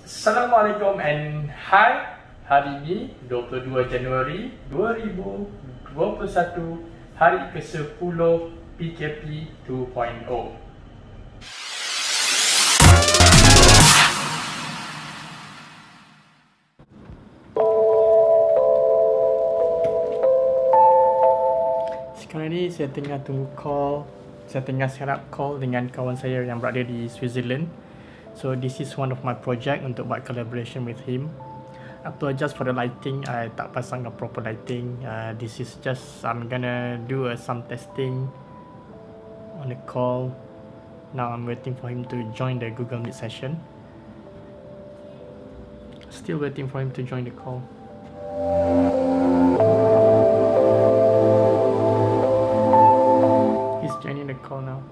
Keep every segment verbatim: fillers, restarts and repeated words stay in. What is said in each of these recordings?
Assalamualaikum and hi. Hari ini dua puluh dua Januari dua ribu dua puluh satu, hari ke sepuluh P K P dua titik kosong. Sekarang ni saya tengah tunggu call. Saya tengah set up call dengan kawan saya yang berada di Switzerland. So this is one of my project untuk buat collaboration with him. After just for the lighting, I tak pasang the proper lighting. Uh, this is just I'm gonna do uh, some testing on the call. Now I'm waiting for him to join the Google Meet session. Still waiting for him to join the call. He's joining the call now.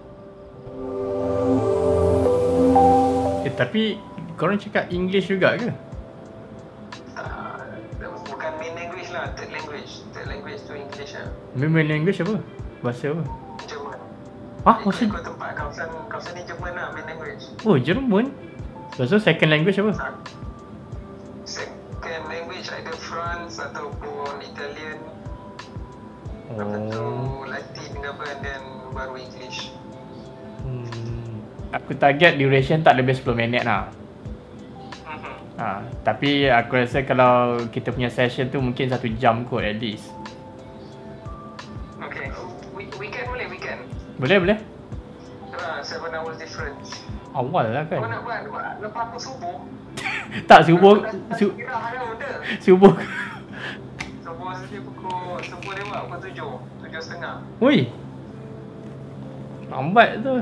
Eh, tapi korang cakap English juga ke? Uh, bukan main language lah, third language. Third language tu English lah. Main language apa? Bahasa apa? Jerman. Hah? Bahasa? Ikut tempat kawasan, kawasan ni Jerman lah main language. Oh, Jerman? Lepas tu second language apa? Uh, second language either France ataupun Italian. Oh. Lepas tu Latin ke apa, dan baru English. Hmm. Aku target duration tak lebih sepuluh minit lah. Mm-hmm. Ha, tapi aku rasa kalau kita punya session tu mungkin satu jam kot at least. Okay, we, weekend boleh, weekend? Boleh, boleh? Uh, seven hours difference. Awal lah kan? Kau nak buat, buat lepas aku subuh? Tak, subuh su, Kira ada benda. Subuh Subuh saja pukul, subuh lewat pukul tujuh, tujuh setengah. Ui, lambat tu.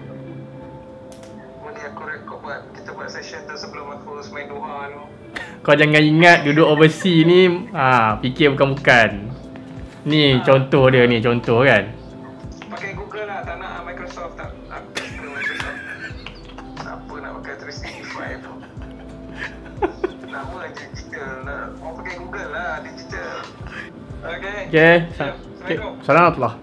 Boleh aku rekod buat, kita buat session tu sebelum aku semain duha tu. Kau jangan ingat duduk overseas ni ha, fikir bukan-bukan. Ni ha. Contoh dia ni, contoh kan. Pakai Google lah, tak nak Microsoft, tak nak Microsoft. Siapa nak pakai tiga sixty-five tu. Nama je digital lah. Orang pakai Google lah, digital. Okay. Okay, okay. Assalamualaikum.